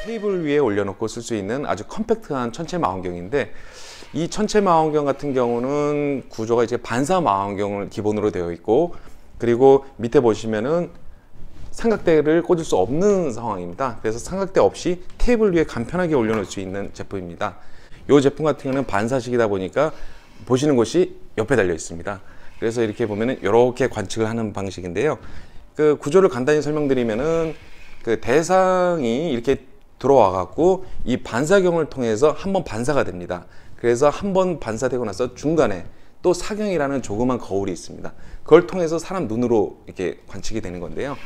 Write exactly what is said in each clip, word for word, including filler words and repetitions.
테이블 위에 올려놓고 쓸 수 있는 아주 컴팩트한 천체 망원경인데, 이 천체 망원경 같은 경우는 구조가 이제 반사 망원경을 기본으로 되어 있고, 그리고 밑에 보시면은 삼각대를 꽂을 수 없는 상황입니다. 그래서 삼각대 없이 테이블 위에 간편하게 올려놓을 수 있는 제품입니다. 이 제품 같은 경우는 반사식이다 보니까 보시는 곳이 옆에 달려 있습니다. 그래서 이렇게 보면은 이렇게 관측을 하는 방식인데요. 그 구조를 간단히 설명드리면은 그 대상이 이렇게 들어와 갖고 이 반사경을 통해서 한번 반사가 됩니다. 그래서 한번 반사되고 나서 중간에 또 사경이라는 조그만 거울이 있습니다. 그걸 통해서 사람 눈으로 이렇게 관측이 되는 건데요.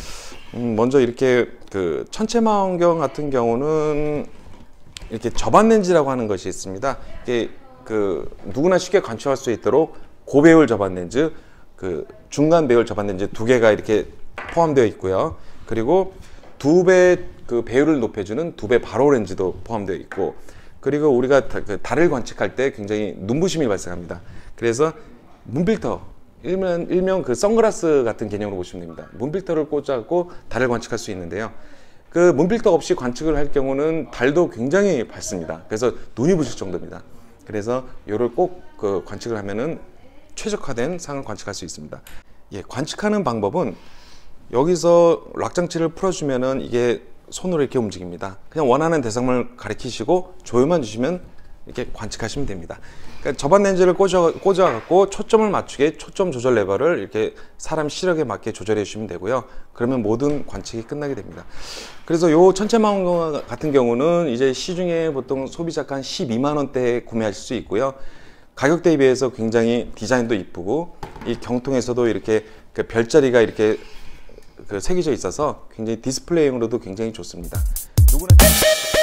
음, 먼저 이렇게 그 천체 망원경 같은 경우는 이렇게 접안 렌즈라고 하는 것이 있습니다. 이게 그 누구나 쉽게 관측할 수 있도록 고배율 접안 렌즈, 그 중간 배율 접안 렌즈 두 개가 이렇게 포함되어 있고요. 그리고 두 배 그 배율을 높여주는 두 배 바로 렌즈도 포함되어 있고, 그리고 우리가 다, 그 달을 관측할 때 굉장히 눈부심이 발생합니다. 그래서 문필터, 일명, 일명 그 선글라스 같은 개념으로 보시면 됩니다. 문필터를 꽂아갖고 달을 관측할 수 있는데요. 그 문필터 없이 관측을 할 경우는 달도 굉장히 밝습니다. 그래서 눈이 부실 정도입니다. 그래서 이를 꼭 그 관측을 하면은 최적화된 상을 관측할 수 있습니다. 예, 관측하는 방법은 여기서 락장치를 풀어주면은 이게 손으로 이렇게 움직입니다. 그냥 원하는 대상을 가리키시고 조여만 주시면 이렇게 관측하시면 됩니다. 그러니까 접안 렌즈를 꽂아, 꽂아갖고 초점을 맞추게 초점 조절 레버를 이렇게 사람 시력에 맞게 조절해 주시면 되고요. 그러면 모든 관측이 끝나게 됩니다. 그래서 요 천체 망원경 같은 경우는 이제 시중에 보통 소비자가 한 십이만 원대에 구매하실 수 있고요. 가격 대비해서 굉장히 디자인도 이쁘고, 이 경통에서도 이렇게 그 별자리가 이렇게 그 새겨져 있어서 굉장히 디스플레이용으로도 굉장히 좋습니다. 누구나